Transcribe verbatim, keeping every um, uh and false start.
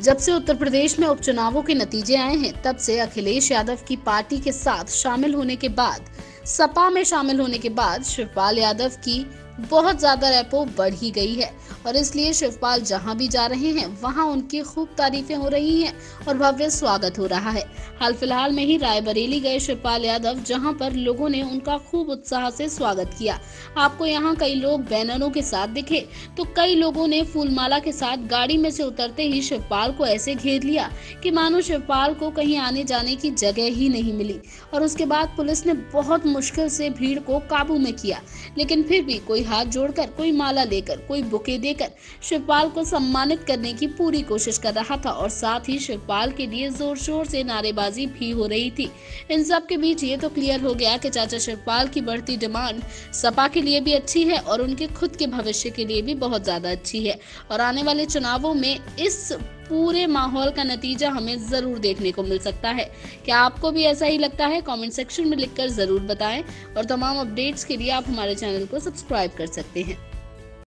जब से उत्तर प्रदेश में उपचुनावों के नतीजे आए हैं, तब से अखिलेश यादव की पार्टी के साथ शामिल होने के बाद, सपा में शामिल होने के बाद शिवपाल यादव की बहुत ज्यादा रेपो बढ़ ही गई है और इसलिए शिवपाल जहां भी जा रहे हैं वहां उनकी खूब तारीफें हो रही हैं और भव्य स्वागत हो रहा है। हाल फिलहाल में ही रायबरेली गए शिवपाल यादव, जहां पर लोगों ने उनका खूब उत्साह से स्वागत किया। आपको यहां कई लोग बैनरों के साथ दिखे तो कई लोगों ने फूलमाला के साथ गाड़ी में से उतरते ही शिवपाल को ऐसे घेर लिया कि मानो शिवपाल को कहीं आने जाने की जगह ही नहीं मिली। और उसके बाद पुलिस ने बहुत मुश्किल से भीड़ को काबू में किया, लेकिन फिर भी कोई हाथ जोड़कर, कोई माला लेकर, कोई बुके देकर शिवपाल को सम्मानित करने की पूरी कोशिश कर रहा था और साथ ही शिवपाल के लिए जोर शोर से नारेबाजी भी हो रही थी। इन सब के बीच ये तो क्लियर हो गया कि चाचा शिवपाल की बढ़ती डिमांड सपा के लिए भी अच्छी है और उनके खुद के भविष्य के लिए भी बहुत ज्यादा अच्छी है और आने वाले चुनावों में इस पूरे माहौल का नतीजा हमें जरूर देखने को मिल सकता है। क्या आपको भी ऐसा ही लगता है? कमेंट सेक्शन में लिखकर जरूर बताएं और तमाम अपडेट्स के लिए आप हमारे चैनल को सब्सक्राइब कर सकते हैं।